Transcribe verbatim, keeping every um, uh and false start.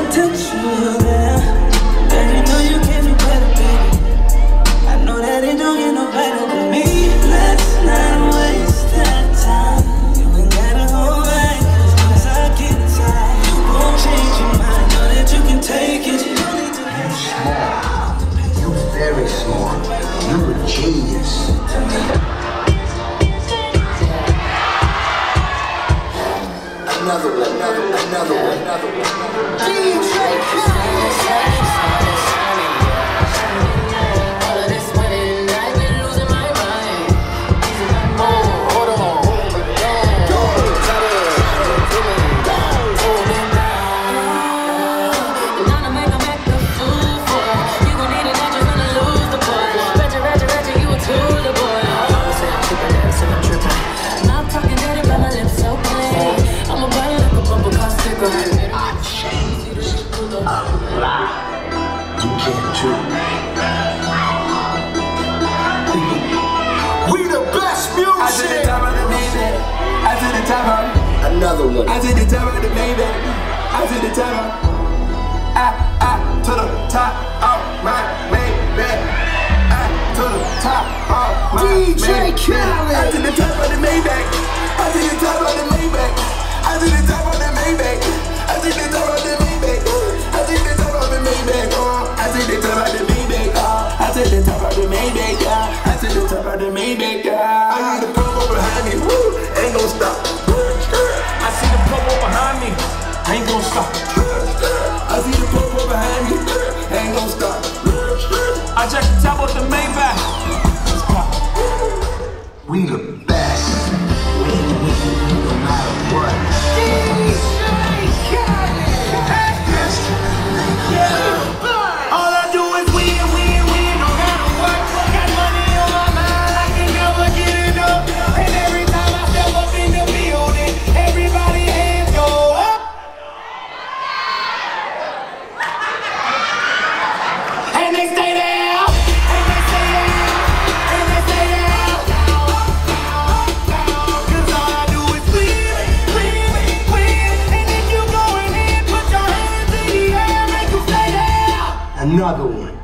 potential there. And you know you can do better, baby. I know that it don't get no better than me. Let's not waste that time. You ain't gotta hold back, cause once I get inside, you won't change your mind. Know that you can take it. You don't need to be small. You're very smart. You're a genius. Another one, another one, another one, another one. D J Another one. I to the top of the Maybach. I to the top of I, I to the top of my Maybach. I to the top of my D J Khaled. I to the top of the Maybach. I to the top of the Maybach. I to the top of the Maybach. I to the top of the Maybach. I to the top of the Maybach. I to the top of the Maybach. I to the top of the Maybach. I to the top of the Maybach. I hear the pump behind me. Woo, ain't gon' stop. I see the purple behind me, I ain't gon' stop. I see the purple behind me, ain't gon' stop. I jack the top of the Maybach. We the best. We win no matter what. D J Khaled. All I do is win, win, win, no matter what. Got money on my mind, I can never get enough. And every time I step up in the building, everybody hands go up. And they stay there, and they stay there, and they stay there. Cause all I do is win, win, win. And if you going in, put your hands in the air, make you stay there. Another one.